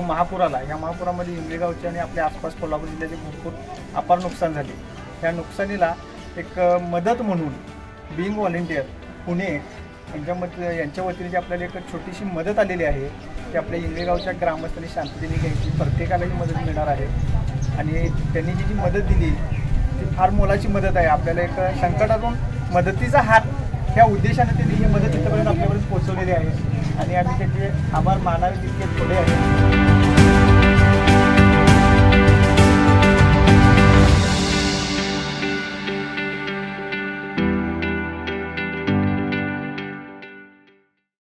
महापूर आला, या महापुरामध्ये इंगली गावचे आणि आपल्या आसपास कोल्हापूर जिल्ह्याचे भरपूर अपार नुकसान झाले. त्या नुकसानीला एक मदत म्हणून बिईंग व्हॉलेंटियर पुणे यांच्या वतीने जी आपल्याला एक छोटीशी मदत आलेली आहे ती आपल्या इंगली गावच्या ग्रामस्थांनी शांततेने घ्यायची. प्रत्येकाला ही मदत मिळणार आहे आणि त्यांनी जी मदत दिली ती फार मोलाची मदत आहे. आपल्याला एक संकटातून मदतीचा हात ह्या उद्देशाने त्यांनी ही मदत इथपर्यंत आपल्यापर्यंत पोहोचवलेली आहे आणि आम्ही त्याचे आभार मानावे तितके थोडे आहे.